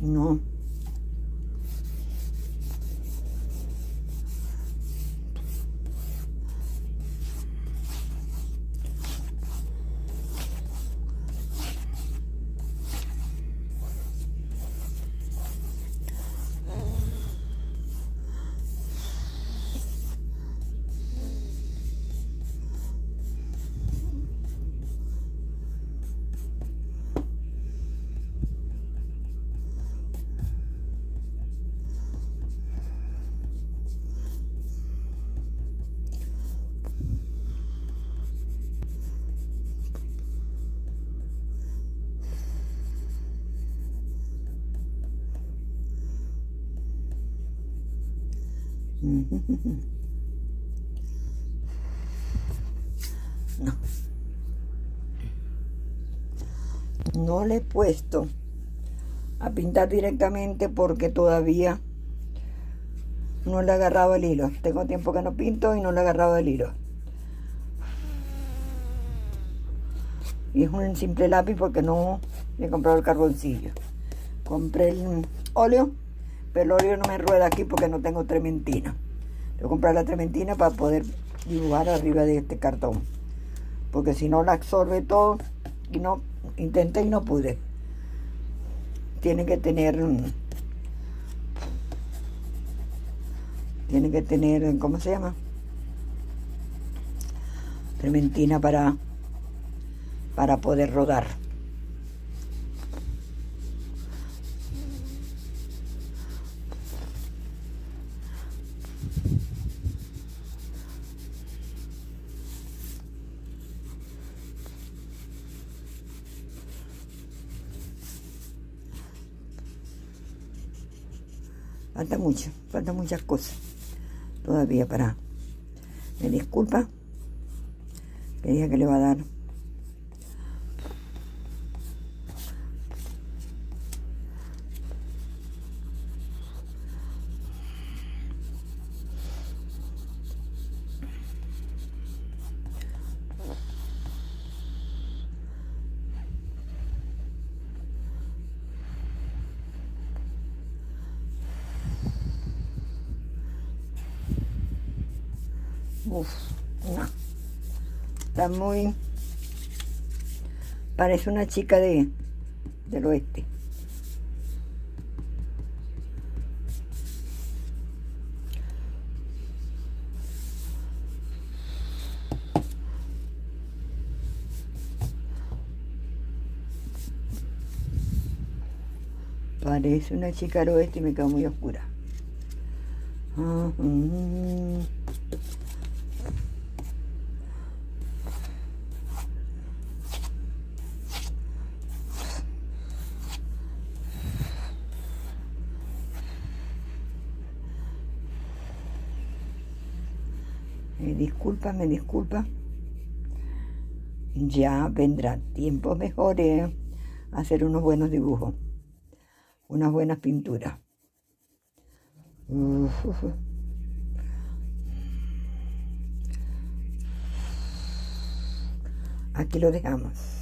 No. No. No le he puesto a pintar directamente porque todavía no le he agarrado el hilo. Tengo tiempo que no pinto y no le he agarrado el hilo. Y es un simple lápiz porque no he comprado el carboncillo. Compré el óleo, pero el óleo no me rueda aquí porque no tengo trementina. Tengo que comprar la trementina para poder dibujar arriba de este cartón. Porque si no la absorbe todo y no intenté y no pude. Tiene que tener, ¿cómo se llama? Trementina para poder rodar. Falta mucho, faltan muchas cosas todavía para... Me disculpa, que dije que le va a dar. Uf, no. Está muy... Parece una chica del oeste. Parece una chica del oeste y me quedó muy oscura. Me disculpa. Ya vendrán tiempos mejores a hacer unos buenos dibujos, unas buenas pinturas. Aquí lo dejamos.